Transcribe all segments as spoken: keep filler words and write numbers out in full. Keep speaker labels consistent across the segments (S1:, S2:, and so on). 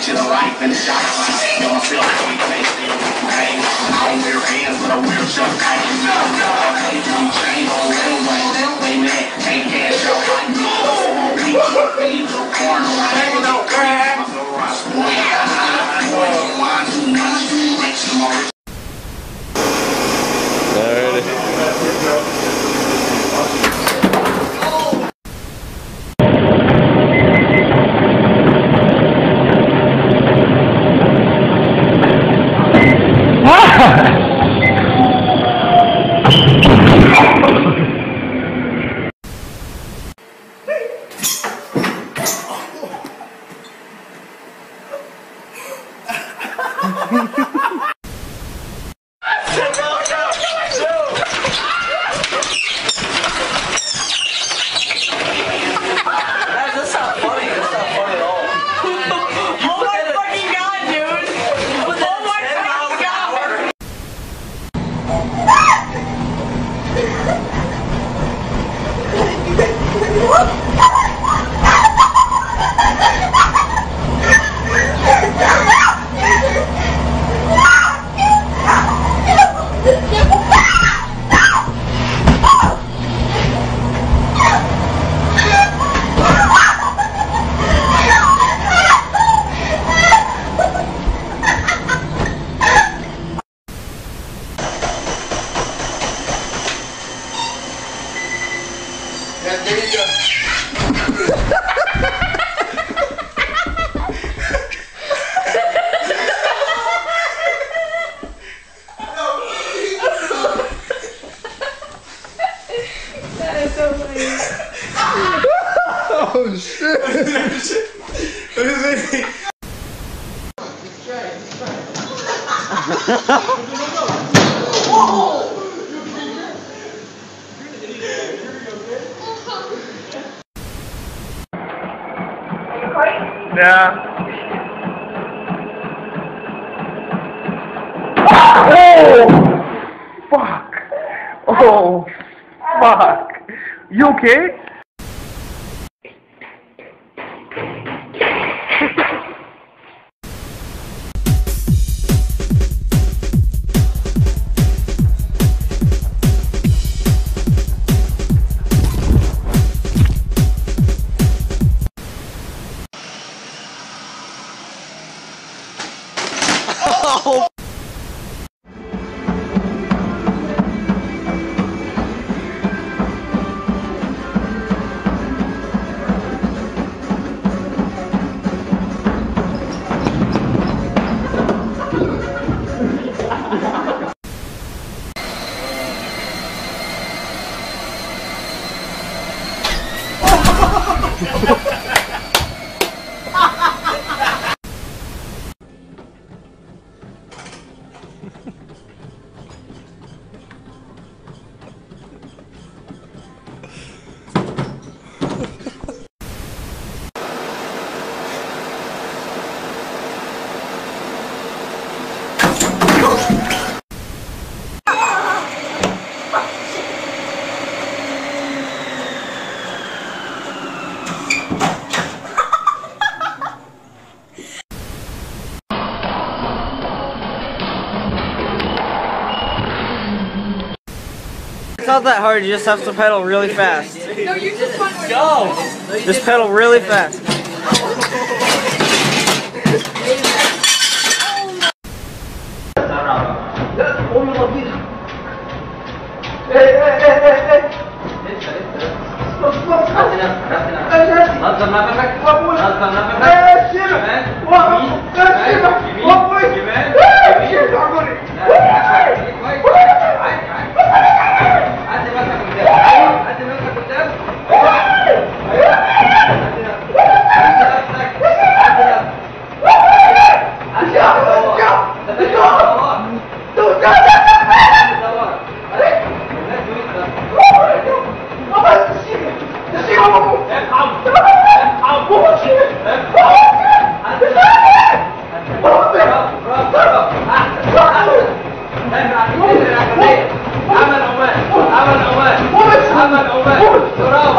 S1: shit alike and shot like don't feel like we play still okay. I don't wear hands but I wear some kind of you chain on real way. They mad, can't cash out like me. We keep me to the corner like no crap. Boy, boy, wine too much, make some more.
S2: Oh shit!
S3: Yeah. Oh! Fuck! Oh! Fuck! You okay? Oh!
S4: It's not that hard, you just have to pedal really fast.
S5: No, you just want to
S4: go! Just pedal really fast.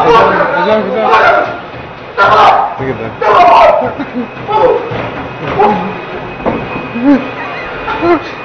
S2: Look at that.
S3: Ouch.